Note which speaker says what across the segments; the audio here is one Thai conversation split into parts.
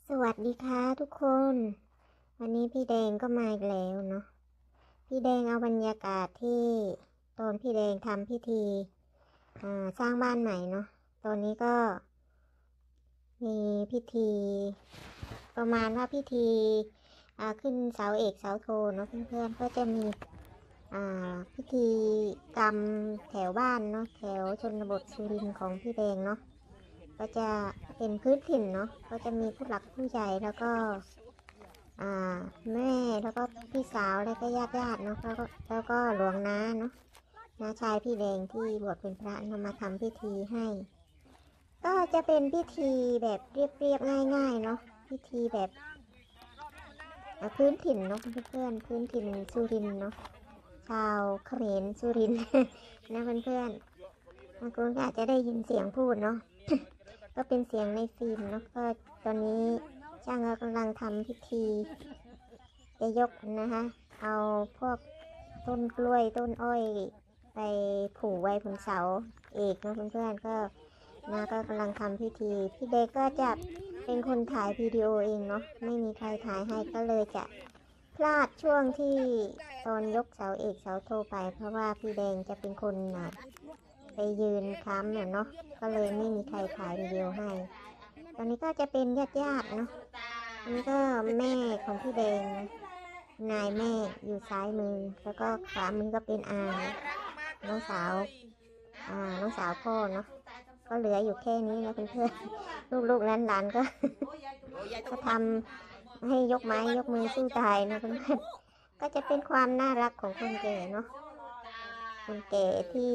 Speaker 1: สวัสดีค่ะทุกคน วันนี้พี่แดงก็มาอีกแล้วเนาะพี่แดงเอาบรรยากาศที่ตอนพี่แดงทำพิธีสร้างบ้านใหม่เนาะตอนนี้ก็มีพิธีประมาณว่าพิธีขึ้นเสาเอกเสาโทเนาะเพื่อนๆก็จะมีพิธีกรรมแถวบ้านเนาะแถวชนบทสุรินทร์ของพี่แดงเนาะก็จะเป็นพื้นถิ่นเนาะก็จะมีผู้หลักผู้ใหญ่แล้วก็แม่แล้วก็พี่สาวแล้วก็ญาติเนาะแล้วก็หลวงน้าเนาะน้าชายพี่แดงที่บวชเป็นพระนำมาทำพิธีให้ ก็จะเป็นพิธีแบบเรียบๆง่ายๆเนาะพิธีแบบพื้นถิ่นเนาะเพื่อนๆพื้นถิ่นสุรินทร์เนาะชาวเขมรสุรินทร์ นะเพื่อนๆบางคนก็อาจจะได้ยินเสียงพูดเนาะ ก็เป็นเสียงในฟิล์มเนาะก็ตอนนี้ช่างกำลังทำพิธีจะยกนะคะเอาพวกต้นกล้วยต้นอ้อยไปผูกไว้บนเสาเอกเนาะเพื่อนๆก็ก็กำลังทำพิธีพี่เด็กก็จะเป็นคนถ่ายวิดีโอเองเนาะไม่มีใครถ่ายให้ก็เลยจะพลาดช่วงที่ตอนยกเสาเอกเสาโทไปเพราะว่าพี่แดงจะเป็นคนไปยืนค้ำเนาะก็เลยไม่มีใครถ่ายวิดีโอให้ตอนนี้ก็จะเป็นญาติเนาะอันนี้ก็แม่ของพี่แดงนายแม่อยู่ซ้ายมือแล้วก็ขวามือก็เป็นน้องสาวน้องสาวพ่อเนาะก็เหลืออยู่แค่นี้นะเพื่อนๆลูกๆหลานๆก็ก็ทำให้ยกไม้ยกมือสู้ตายนะเพื่อนๆก็จะเป็นความน่ารักของคนแก่เนาะคนแก่ที่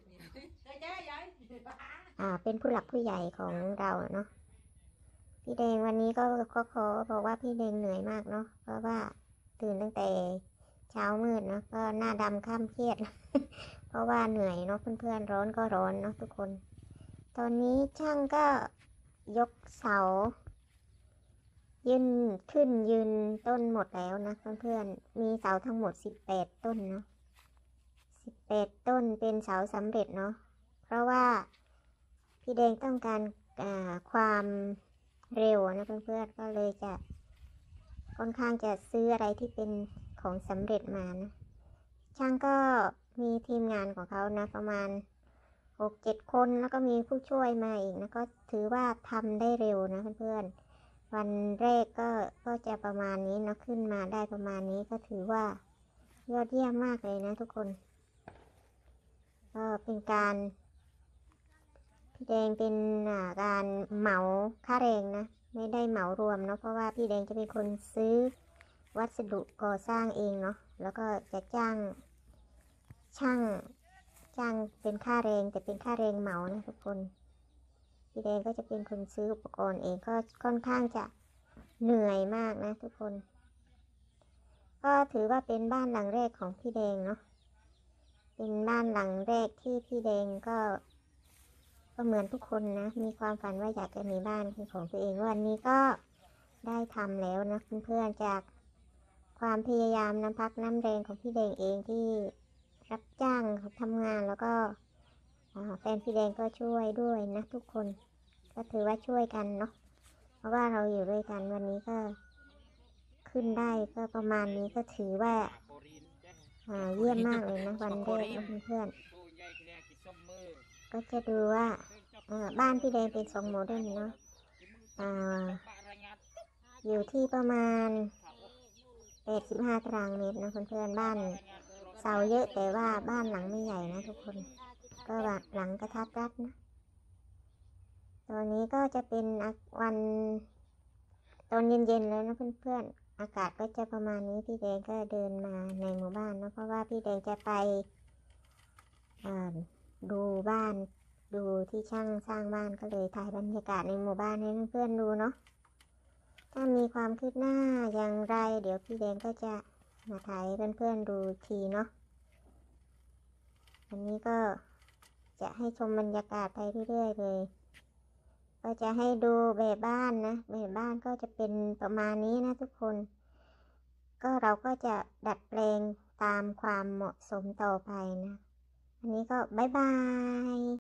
Speaker 1: เป็นผู้หลักผู้ใหญ่ของเราเนาะพี่แดงวันนี้ก็ขอบอกว่าพี่แดงเหนื่อยมากเนาะเพราะว่าตื่นตั้งแต่เช้ามืดเนาะก็หน้าดำข้ามเครียด เพราะว่าเหนื่อยเนาะเพื่อนๆร้อนก็ร้อนเนาะทุกคนตอนนี้ช่างก็ยกเสายืนต้นหมดแล้วนะเพื่อนๆมีเสาทั้งหมด18ต้นเนาะ18ต้นเป็นเสาสำเร็จเนาะเพราะว่าพี่แดงต้องการความเร็วนะเพื่อนๆก็เลยจะค่อนข้างจะซื้ออะไรที่เป็นของสำเร็จมานะช่างก็มีทีมงานของเขานะประมาณ6-7 คนแล้วก็มีผู้ช่วยมาอีกนะก็ถือว่าทำได้เร็วนะเพื่อนๆวันแรกก็จะประมาณนี้นะขึ้นมาได้ประมาณนี้ก็ถือว่ายอดเยี่ยมมากเลยนะทุกคนก็เป็นการพี่แดงเป็นการเหมาค่าแรงนะไม่ได้เหมารวมเนาะเพราะว่าพี่แดงจะเป็นคนซื้อวัสดุก่อสร้างเองเนาะแล้วก็จะจ้างช่างเป็นค่าแรงแต่เป็นค่าแรงเหมานะทุกคนพี่แดงก็จะเป็นคนซื้ออุปกรณ์เองก็ค่อนข้างจะเหนื่อยมากนะทุกคนก็ถือว่าเป็นบ้านหลังแรกของพี่แดงเนาะเป็นบ้านหลังแรกที่พี่แดงก็เหมือนทุกคนนะมีความฝันว่าอยากจะมีบ้านเป็นของตัวเองวันนี้ก็ได้ทำแล้วนะเพื่อนๆจากความพยายามน้ำพักน้ำแรงของพี่แดงเองที่รับจ้างทำงานแล้วก็แฟนพี่แดงก็ช่วยด้วยนะทุกคนก็ถือว่าช่วยกันเนาะเพราะว่าเราอยู่ด้วยกันวันนี้ก็ขึ้นได้ก็ประมาณนี้ก็ถือว่าเยี่ยมมากเลยนะวันแรกนะเพื่อนๆก็จะดูว่าบ้านพี่แดงเป็น2โมเดิร์นเนาะอยู่ที่ประมาณ85 ตารางเมตรนะเพื่อนๆบ้านเสาเยอะแต่ว่าบ้านหลังไม่ใหญ่นะทุกคนก็หลังกระทัดรัดนะตอนนี้ก็จะเป็นวันตอนเย็นๆแล้วนะเพื่อนๆอากาศก็จะประมาณนี้พี่แดงก็เดินมาในหมู่บ้านนะเพราะว่าพี่แดงจะไปดูบ้านดูที่ช่างสร้างบ้านก็เลยถ่ายบรรยากาศในหมู่บ้านให้เพื่อนๆดูเนาะถ้ามีความคืบหน้าอย่างไรเดี๋ยวพี่แดงก็จะมาถ่ายเพื่อนๆดูทีเนาะวันนี้ก็จะให้ชมบรรยากาศไปเรื่อยๆเลยก็จะให้ดูแบบบ้านนะแบบบ้านก็จะเป็นประมาณนี้นะทุกคนก็เราก็จะดัดแปลงตามความเหมาะสมต่อไปนะอันนี้ก็บ๊ายบาย